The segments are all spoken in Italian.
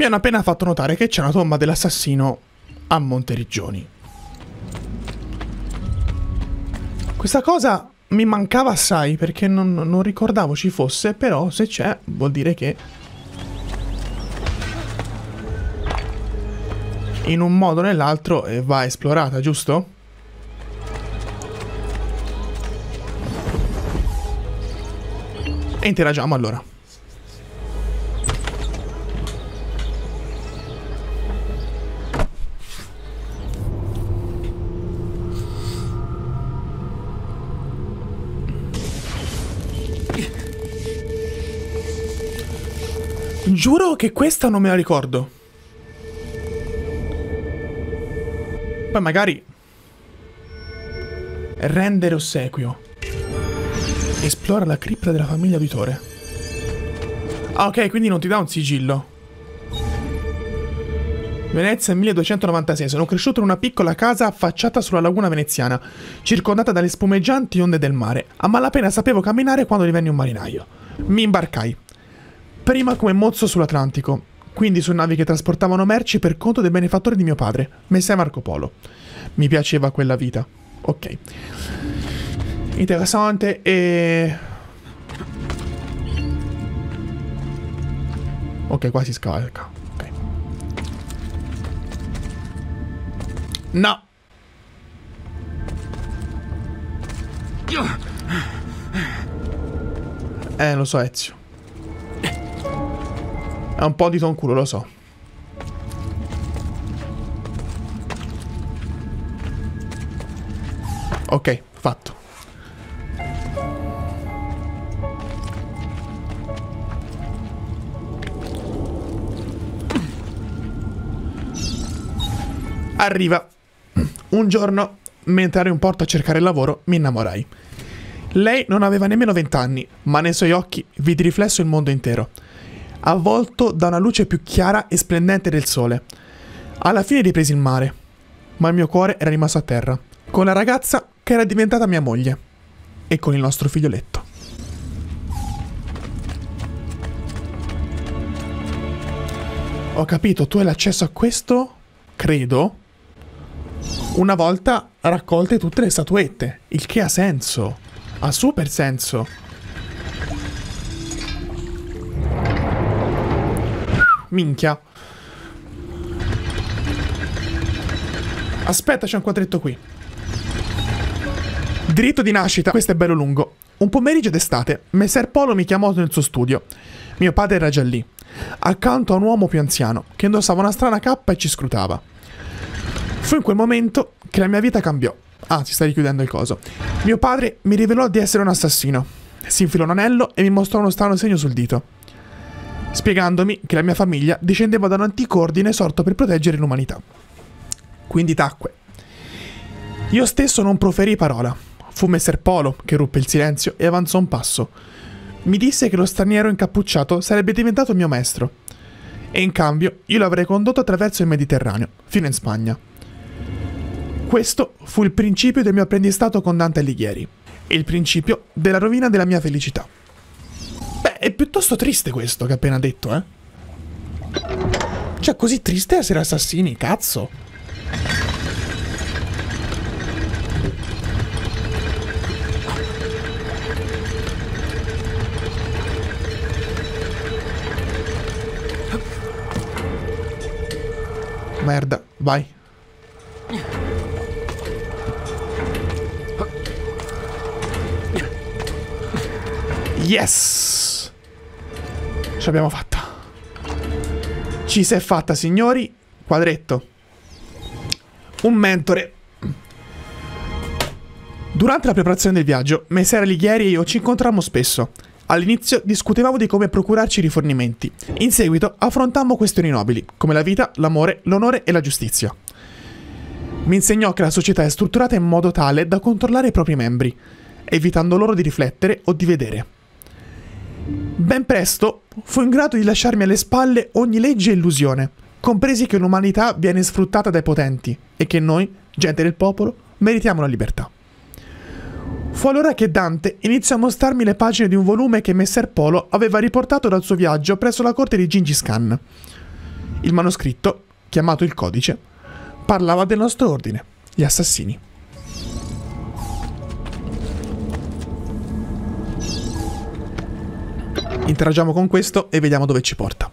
Mi hanno appena fatto notare che c'è una tomba dell'assassino a Monteriggioni. Questa cosa mi mancava assai perché non ricordavo ci fosse, però se c'è vuol dire che in un modo o nell'altro va esplorata, giusto? E interagiamo allora. Giuro che questa non me la ricordo. Poi magari rendere ossequio. Esplora la cripta della famiglia Uditore. Ah, ok, quindi non ti dà un sigillo. Venezia 1296. Sono cresciuto in una piccola casa affacciata sulla laguna veneziana, circondata dalle spumeggianti onde del mare. A malapena sapevo camminare quando divenni un marinaio. Mi imbarcai. Prima come mozzo sull'Atlantico, quindi su navi che trasportavano merci per conto del benefattore di mio padre, Messer Marco Polo. Mi piaceva quella vita. Ok. Interessante e... Ok, qua si scavalca. Ok. No! Lo so, Ezio. È un po' di tonculo, lo so. Ok, fatto. Arriva. Un giorno, mentre ero in porto a cercare lavoro, mi innamorai. Lei non aveva nemmeno 20 anni, ma nei suoi occhi vidi riflesso il mondo intero, avvolto da una luce più chiara e splendente del sole. Alla fine ripresi il mare, ma il mio cuore era rimasto a terra, con la ragazza che era diventata mia moglie e con il nostro figlioletto. Ho capito, tu hai l'accesso a questo, credo, una volta raccolte tutte le statuette, il che ha senso, ha super senso. Minchia. Aspetta, c'è un quadretto qui. Diritto di nascita, questo è bello lungo. Un pomeriggio d'estate, Messer Polo mi chiamò nel suo studio. Mio padre era già lì, accanto a un uomo più anziano, che indossava una strana cappa e ci scrutava. Fu in quel momento che la mia vita cambiò. Ah, si sta richiudendo il coso. Mio padre mi rivelò di essere un assassino. Si infilò un anello e mi mostrò uno strano segno sul dito, spiegandomi che la mia famiglia discendeva da un antico ordine sorto per proteggere l'umanità. Quindi tacque. Io stesso non proferii parola. Fu Messer Polo che ruppe il silenzio e avanzò un passo. Mi disse che lo straniero incappucciato sarebbe diventato il mio maestro, e in cambio io lo avrei condotto attraverso il Mediterraneo, fino in Spagna. Questo fu il principio del mio apprendistato con Dante Alighieri, e il principio della rovina della mia felicità. Beh, è piuttosto triste questo che ha appena detto, eh? Cioè, così triste essere assassini, cazzo! Merda, vai. Yes! Ce l'abbiamo fatta. Ci si è fatta, signori. Quadretto. Un mentore. Durante la preparazione del viaggio, Messer Alighieri e io ci incontrammo spesso. All'inizio discutevamo di come procurarci rifornimenti. In seguito affrontammo questioni nobili, come la vita, l'amore, l'onore e la giustizia. Mi insegnò che la società è strutturata in modo tale da controllare i propri membri, evitando loro di riflettere o di vedere. Ben presto fu in grado di lasciarmi alle spalle ogni legge e illusione, compresi che l'umanità viene sfruttata dai potenti e che noi, gente del popolo, meritiamo la libertà. Fu allora che Dante iniziò a mostrarmi le pagine di un volume che Messer Polo aveva riportato dal suo viaggio presso la corte di Gengis Khan. Il manoscritto, chiamato il codice, parlava del nostro ordine, gli assassini. Interagiamo con questo e vediamo dove ci porta.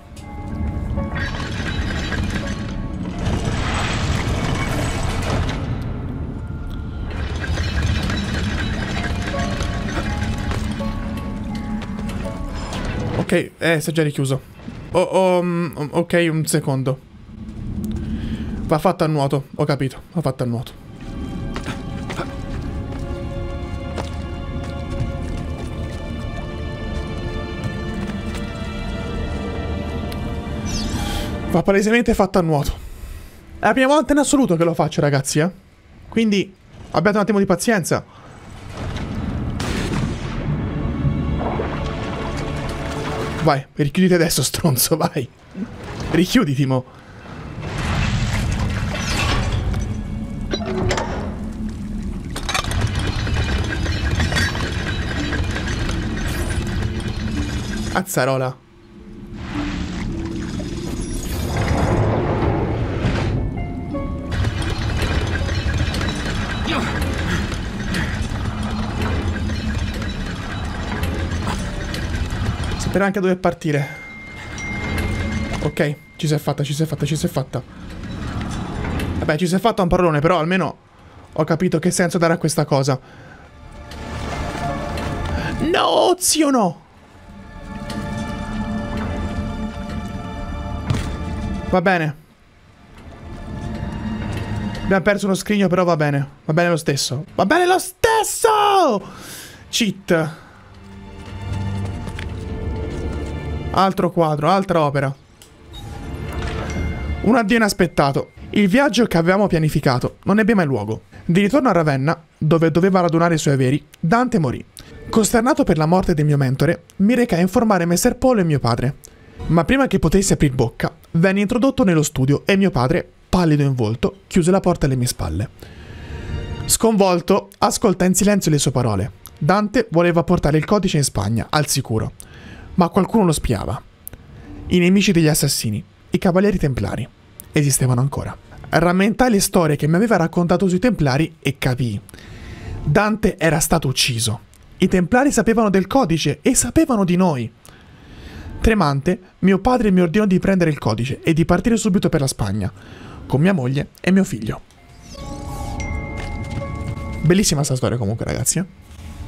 Ok, si è già richiuso. Ok, un secondo. Va fatto a nuoto, ho capito, va fatto a nuoto. Va palesemente fatto a nuoto. È la prima volta in assoluto che lo faccio, ragazzi, eh. Quindi abbiate un attimo di pazienza. Vai, richiuditi adesso, stronzo, vai. Richiuditi, mo. Azzarola. Sapere anche dove partire. Ok, ci si è fatta, ci si è fatta, ci si è fatta. Vabbè, ci si è fatta un parolone, però almeno ho capito che senso dare a questa cosa. No, zio, no! Va bene. Abbiamo perso uno scrigno, però va bene. Va bene lo stesso. Va bene lo stesso! Cheat. Altro quadro, altra opera. Un addio inaspettato. Il viaggio che avevamo pianificato non ebbe mai luogo. Di ritorno a Ravenna, dove doveva radunare i suoi averi, Dante morì. Costernato per la morte del mio mentore, mi recai a informare Messer Polo e mio padre. Ma prima che potessi aprir bocca, venne introdotto nello studio e mio padre, pallido in volto, chiuse la porta alle mie spalle. Sconvolto, ascolta in silenzio le sue parole. Dante voleva portare il codice in Spagna, al sicuro. Ma qualcuno lo spiava. I nemici degli assassini, i cavalieri templari, esistevano ancora. Rammentai le storie che mi aveva raccontato sui templari e capii. Dante era stato ucciso. I templari sapevano del codice e sapevano di noi. Tremante, mio padre mi ordinò di prendere il codice e di partire subito per la Spagna, con mia moglie e mio figlio. Bellissima sta storia comunque, ragazzi, eh?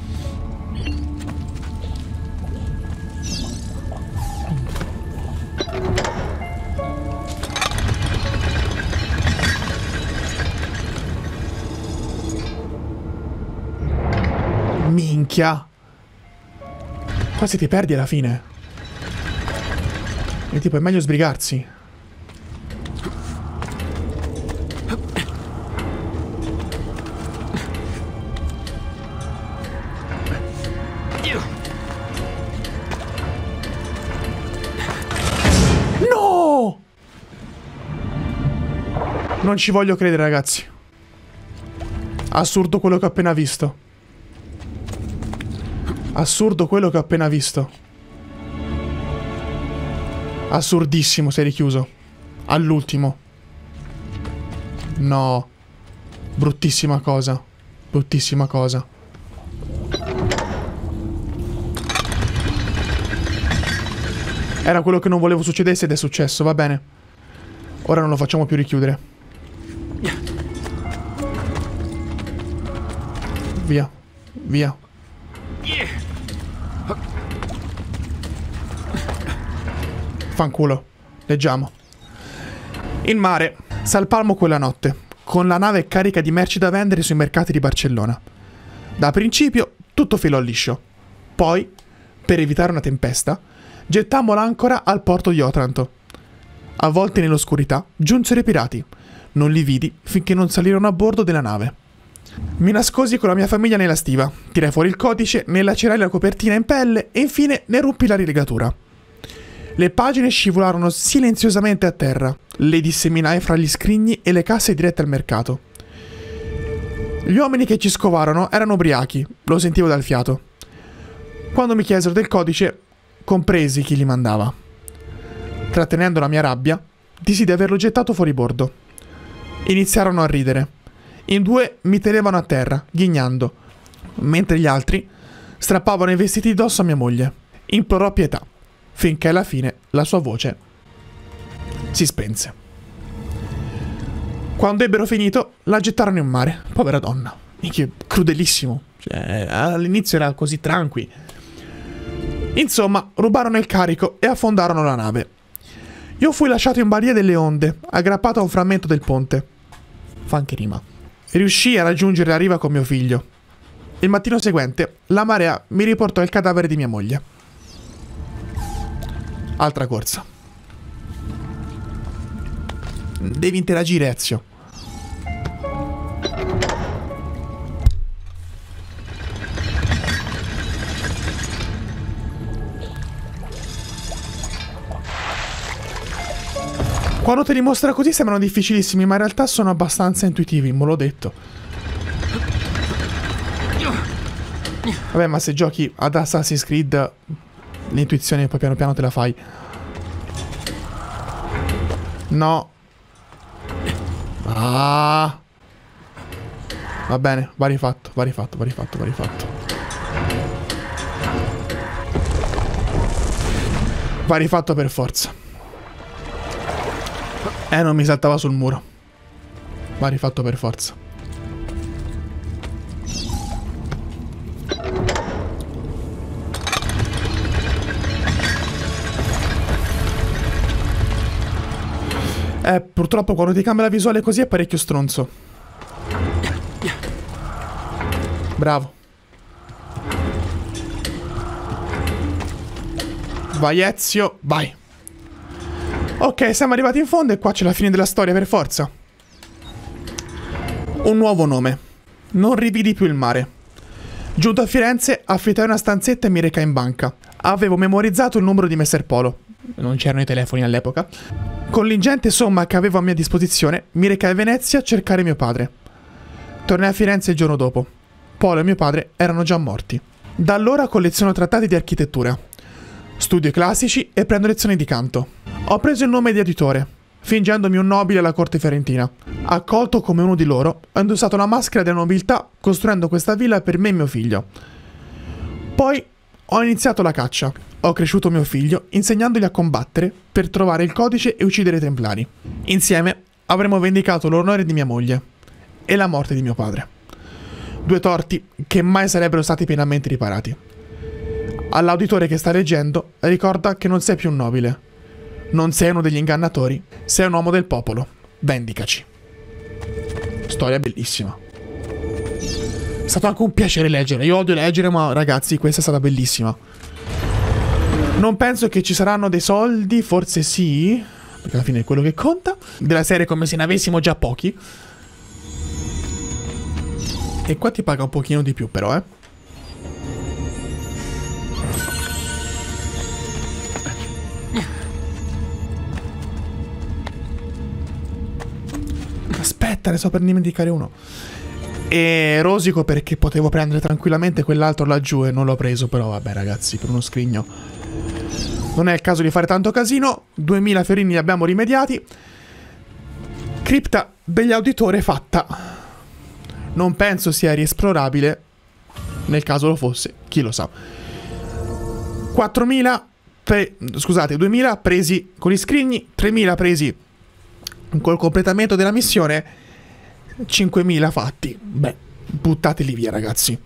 Minchia. Quasi ti perdi alla fine. E tipo è meglio sbrigarsi. No! Non ci voglio credere, ragazzi. Assurdo quello che ho appena visto. Assurdo quello che ho appena visto. Assurdissimo, sei richiuso. All'ultimo. No. Bruttissima cosa. Bruttissima cosa. Era quello che non volevo succedesse ed è successo, va bene. Ora non lo facciamo più richiudere. Via. Via. Fanculo. Leggiamo. In mare. Salpammo quella notte, con la nave carica di merci da vendere sui mercati di Barcellona. Da principio tutto filò liscio. Poi, per evitare una tempesta, gettammo l'ancora al porto di Otranto. Avvolti nell'oscurità, giunsero i pirati. Non li vidi finché non salirono a bordo della nave. Mi nascosi con la mia famiglia nella stiva, tirai fuori il codice, ne lacerai la copertina in pelle e infine ne ruppi la rilegatura. Le pagine scivolarono silenziosamente a terra, le disseminai fra gli scrigni e le casse dirette al mercato. Gli uomini che ci scovarono erano ubriachi, lo sentivo dal fiato. Quando mi chiesero del codice, compresi chi li mandava. Trattenendo la mia rabbia, disi di averlo gettato fuori bordo. Iniziarono a ridere. In 2 mi tenevano a terra, ghignando, mentre gli altri strappavano i vestiti dosso a mia moglie. Implorò pietà, finché alla fine la sua voce si spense. Quando ebbero finito, la gettarono in mare. Povera donna. Minchia, crudelissimo. Cioè, all'inizio era così tranqui. Insomma, rubarono il carico e affondarono la nave. Io fui lasciato in balia delle onde, aggrappato a un frammento del ponte. Fa anche rima. Riuscii a raggiungere la riva con mio figlio. Il mattino seguente, la marea mi riportò il cadavere di mia moglie. Altra corsa. Devi interagire, Ezio. Quando te li mostra così sembrano difficilissimi, ma in realtà sono abbastanza intuitivi, me l'ho detto. Vabbè, ma se giochi ad Assassin's Creed, l'intuizione poi piano piano te la fai. No. Ah. Va bene, va rifatto, va rifatto, va rifatto, va rifatto. Va rifatto per forza. Non mi saltava sul muro. Va rifatto per forza. Purtroppo quando ti cambia la visuale così è parecchio stronzo. Bravo. Vai Ezio, vai. Ok, siamo arrivati in fondo e qua c'è la fine della storia per forza. Un nuovo nome. Non rividi più il mare. Giunto a Firenze, affittai una stanzetta e mi recai in banca. Avevo memorizzato il numero di Messer Polo. Non c'erano i telefoni all'epoca. Con l'ingente somma che avevo a mia disposizione, mi recai a Venezia a cercare mio padre. Tornai a Firenze il giorno dopo. Polo e mio padre erano già morti. Da allora colleziono trattati di architettura. Studio classici e prendo lezioni di canto. Ho preso il nome di Auditore, fingendomi un nobile alla corte fiorentina. Accolto come uno di loro, ho indossato la maschera della nobiltà costruendo questa villa per me e mio figlio. Poi ho iniziato la caccia. Ho cresciuto mio figlio insegnandogli a combattere per trovare il codice e uccidere i templari. Insieme avremo vendicato l'onore di mia moglie e la morte di mio padre. 2 torti che mai sarebbero stati pienamente riparati. All'auditore che sta leggendo, ricorda che non sei più un nobile. Non sei uno degli ingannatori, sei un uomo del popolo. Vendicaci. Storia bellissima. È stato anche un piacere leggere. Io odio leggere, ma ragazzi, questa è stata bellissima. Non penso che ci saranno dei soldi, forse sì, perché alla fine è quello che conta. Della serie come se ne avessimo già pochi. E qua ti paga un pochino di più però, Aspetta, ne sto per dimenticare uno. E rosico perché potevo prendere tranquillamente quell'altro laggiù e non l'ho preso. Però vabbè ragazzi, per uno scrigno non è il caso di fare tanto casino. 2000 fiorini li abbiamo rimediati. Cripta degli Auditori fatta. Non penso sia riesplorabile. Nel caso lo fosse, chi lo sa. 2000 presi con gli scrigni, 3000 presi col completamento della missione, 5000 fatti. Beh, buttateli via ragazzi.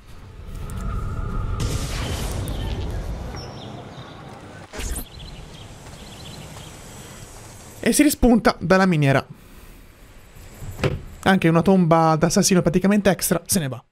E si rispunta dalla miniera. Anche una tomba d'assassino praticamente extra se ne va.